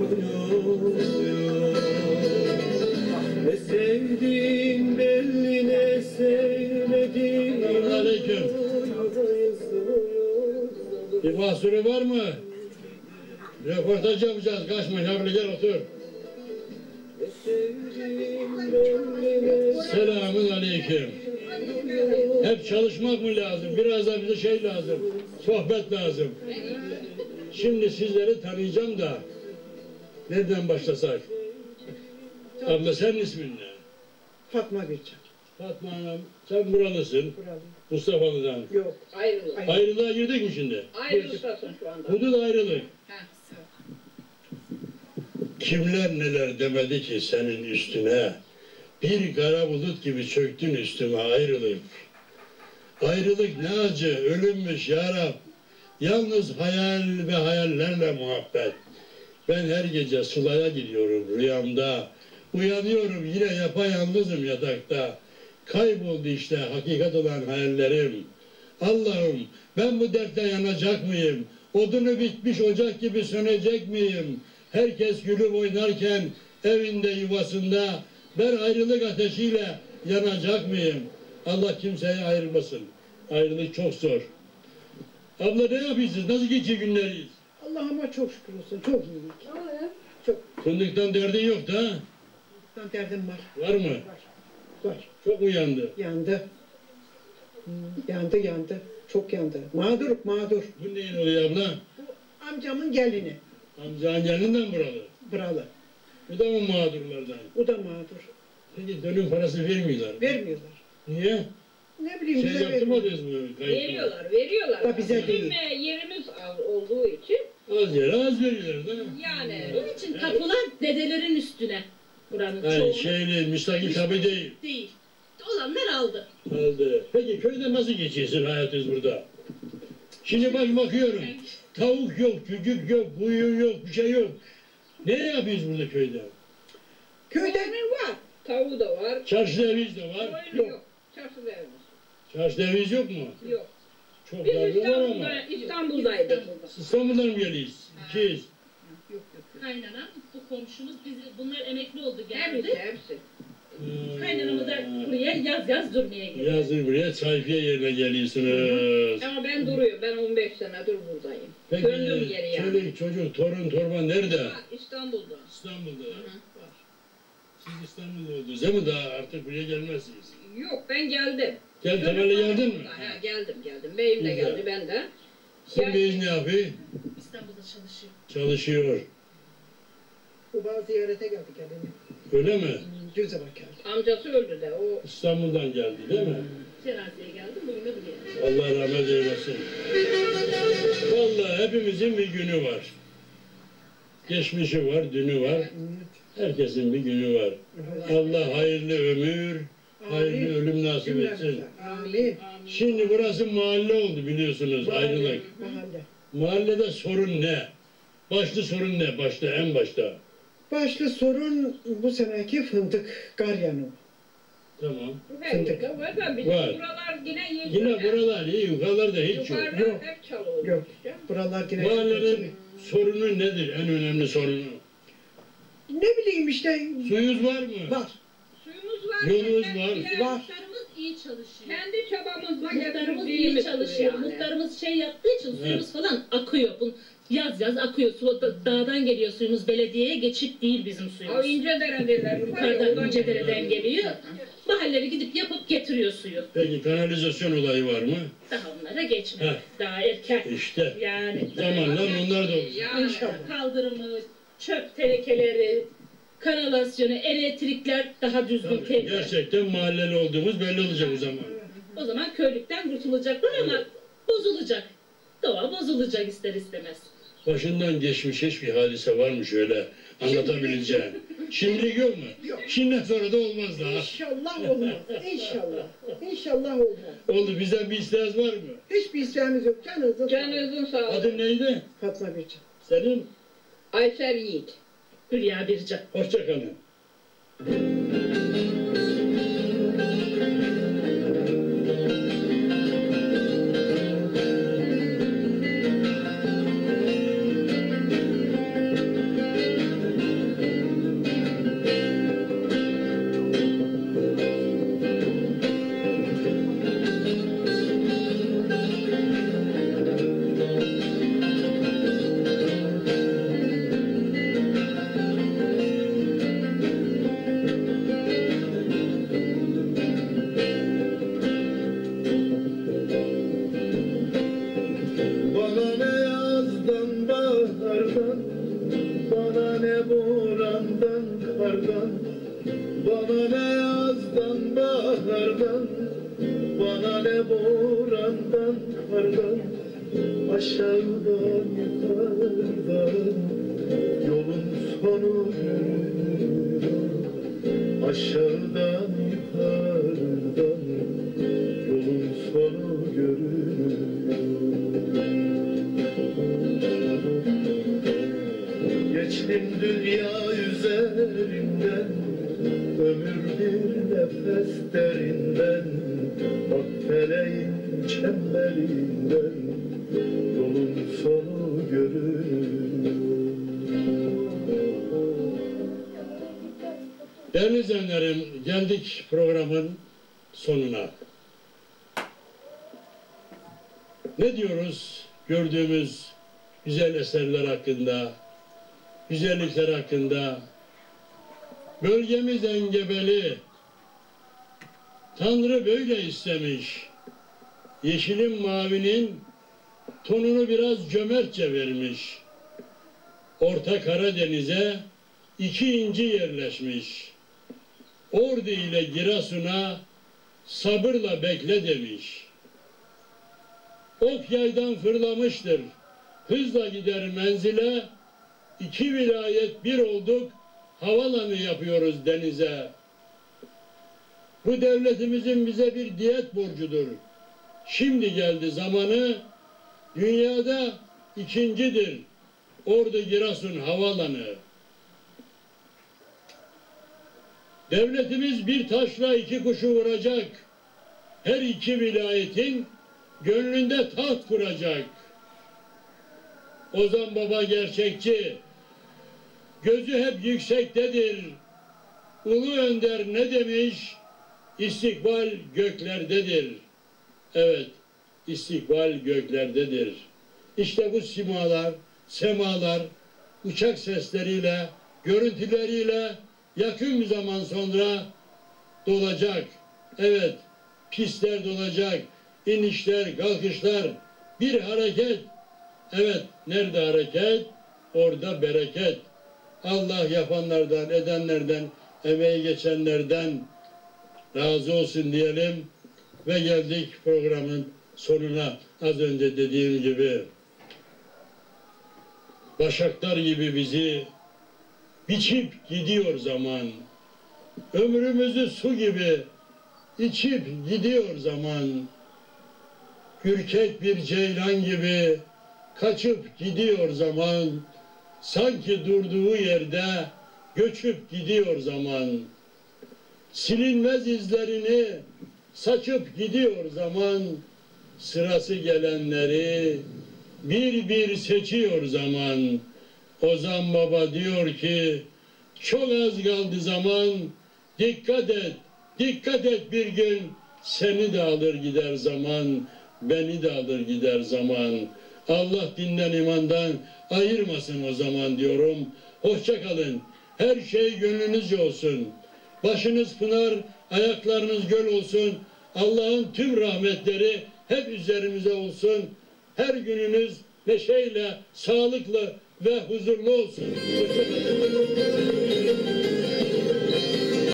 Ne sevdiğin belli ne sevmediğin. Aleyküm. Bir mahsuru var mı? Röportaj yapacağız. Kaçma Şabri, gel otur. Selamun aleyküm. Hep çalışmak mı lazım? Biraz da bize şey lazım. Sohbet lazım. Şimdi sizleri tanıyacağım da nereden başlasak? Abla senin ismin ne? Fatma Gülcan. Fatma Hanım, sen buralısın. Buralıyım. Mustafa'lıdan. Yok. Ayrılık. Ayrılığa girdik mi şimdi? Ayrılıktasın şu anda. Hudut ayrılık. Ha. Kimler neler demedi ki senin üstüne? Bir kara bulut gibi çöktün üstüme ayrılık. Ayrılık ne acı, ölümmüş ya Rab. Yalnız hayal ve hayallerle muhabbet. Ben her gece Sıla'ya gidiyorum rüyamda. Uyanıyorum yine yapayalnızım yatakta. Kayboldu işte hakikat olan hayallerim. Allah'ım ben bu dertle yanacak mıyım? Odunu bitmiş ocak gibi sönecek miyim? Herkes gülüp oynarken evinde yuvasında ben ayrılık ateşiyle yanacak mıyım? Allah kimseye ayırmasın. Ayrılık çok zor. Abla ne yapıyorsunuz? Nasıl geçiyor günleriniz? Allah'ıma çok şükür olsun. Çok iyilik. Çok. Fındıktan derdin yok da. Ben derdim var. Var mı? Var. Çok mu yandı? Yandı. Yandı. Çok yandı. Mağdur. Bu neyin oluyor abla? Bu amcamın gelini. Amcanın gelinden buralı. Buralı. Bu da mı mağdurlardan? O da mağdur. Peki dönüm parası vermiyorlar. Vermiyorlar. Niye? Ne bileyim Şey bize yaptırmadınız mı? Veriyorlar. Da bize değil. Bizim yerimiz az olduğu için. Az yere az veriyorlar da. Yani. Bunun için tapular dedelerin üstüne. Buranın Yani çoğu şeyli, müstakil tabi değil. değil. Olanlar aldı. Aldı. Peki köyde nasıl geçiyorsun hayatınız burada? Şimdi bakıyorum. Tavuk yok, çocuk yok, kuyu yok, bir şey yok. Ne yapıyoruz burada köyde? Köyde Köyde var. Tavuğu da var. Çarşı eviz de var. Koyun yok. Çarşıda evimiz. Çarşı eviz yok mu? Yok. Çok Biz darbe var ama. İstanbul'daydık. İstanbul'dan mı geliyiz? İkiyiz. Kaynanam, bu komşumuz, bunlar emekli oldu Hepsi geldi. hepsi. Kaynanamız da buraya yaz durmaya geliyor. Yazın buraya sayfiye yerine geliyorsunuz. Ama ben duruyorum. Ben 15 senedir buradayım. Döndüm Peki geri yani. çocuk, çocuk, torun, torba nerede? Ha, İstanbul'da. İstanbul'da. Var. Siz İstanbul'da oldunuz değil mi? Daha artık buraya gelmezsiniz. Yok ben geldim. Gel temelli geldin mi? Ha, geldim. Beyim de Güzel. geldi ben de. Sizin beyiz ne yapıyor? İstanbul'da çalışıyor. Çalışıyor. bu bazı ziyarete geldi gelini. Öyle mi? Göze bak geldi. Amcası öldü de o. İstanbul'dan geldi değil mi? Cenazeye geldim, bugün de buraya. Allah rahmet eylesin. Vallahi hepimizin bir günü var. Geçmişi var, dünü var. Herkesin bir günü var. Allah hayırlı ömür, hayırlı ölüm nasip etsin. Amin. Şimdi burası mahalle oldu biliyorsunuz ayrılık. Mahalle. Mahallede sorun ne? Başlı sorun ne? En başta. Başlı sorun bu seneki fındık garyanı. Tamam. Her yerde var da bizim Var. buralar yine iyi. Yine buralar iyi, yukarılarda hiç yok. Yukarıda Yok. hep çalı olmuş. Yok. Buralar yine Mahallenin sorunu nedir? En önemli sorunu. ne bileyim işte Suyunuz var mı? var. Suyumuz var. Yolumuz kendi- var. kendi- Var. Muhtarımız iyi çalışıyor. Kendi çabamızla Muhtarımız iyi getirdiğimiz çalışıyor. yani. Muhtarımız şey yaptığı için suyumuz falan akıyor. Yaz akıyor. Su dağdan geliyor suyumuz. Belediyeye geçik değil bizim O suyumuz. ince deredeler. Yukarıdan İncedere'den geliyor. Mahalleleri gidip yapıp getiriyor suyu. Peki kanalizasyon olayı var mı? Daha onlara geçmedi. Heh. Daha erken. İşte. Yani Zamanla onlar da olur. Yani. İnşallah. kaldırımı, çöp tenekeleri, kanalasyonu, elektrikler daha düzgün Tabii, temin. gerçekten mahalleli olduğumuz belli olacak o zaman. O zaman köylükten kurtulacaklar ama bozulacak. Doğa bozulacak ister istemez. Başından geçmiş hiçbir hadise var mı şöyle anlatabileceğin? Şimdilik yok mu? Yok. Şimdiden sonra da olmaz daha. İnşallah olmaz. İnşallah. İnşallah olmaz. Oldu, bizden bir isteğiniz var mı? Hiçbir isteğimiz yok. Canınızın Canınızın sağ olun. Adın neydi? Fatma Bircan. Senin? Aysel Yiğit. Hülya Bircan. Hoşça kalın. Bana ne borandan kardan, bana ne yazdan bahardan, bana ne borandan kardan, aşağıdan yukarıdan yolun sonu görünüyor. Aşağıdan yukarıdan yolun sonu görünüyor. Geçtim dünya üzerinden, ömür bir nefes derinden, bak feleğin çemberinden yolun sonu görünüyor. Değerli izleyenlerim, geldik programın sonuna. Ne diyoruz gördüğümüz güzel eserler hakkında, güzellikler hakkında? Bölgemiz engebeli, Tanrı böyle istemiş. Yeşilin mavinin tonunu biraz cömertçe vermiş. Orta Karadeniz'e 2 inci yerleşmiş. Ordu ile Giresun'a sabırla bekle demiş. Ok yaydan fırlamıştır, hızla gider menzile, 2 vilayet bir olduk, havalanı yapıyoruz denize. Bu devletimizin bize bir diyet borcudur. Şimdi geldi zamanı, dünyada 2.'dir Ordu Giresun havalanı. Devletimiz bir taşla 2 kuşu vuracak. Her 2 vilayetin gönlünde taht kuracak. Ozan Baba gerçekçi, gözü hep yüksektedir. Ulu Önder ne demiş? İstikbal göklerdedir. Evet, istikbal göklerdedir. İşte bu simalar, semalar, uçak sesleriyle, görüntüleriyle yakın bir zaman sonra dolacak. Evet, pistler dolacak, inişler, kalkışlar, bir hareket. Evet, nerede hareket? Orada bereket. Allah yapanlardan, edenlerden, emeği geçenlerden razı olsun diyelim ve geldik programın sonuna. Az önce dediğim gibi başaklar gibi bizi biçip gidiyor zaman. Ömrümüzü su gibi içip gidiyor zaman. Ürkek bir ceylan gibi kaçıp gidiyor zaman. Sanki durduğu yerde göçüp gidiyor zaman. Silinmez izlerini saçıp gidiyor zaman. Sırası gelenleri bir bir seçiyor zaman. Ozan Baba diyor ki çok az kaldı zaman. Dikkat et, dikkat et, bir gün seni de alır gider zaman. Beni de alır gider zaman. Allah dinden imandan ayırmasın o zaman diyorum. Hoşça kalın. Her şey gönlünüzce olsun. Başınız pınar, ayaklarınız göl olsun. Allah'ın tüm rahmetleri hep üzerimize olsun. Her gününüz neşeyle, sağlıklı ve huzurlu olsun. Hoşça kalın.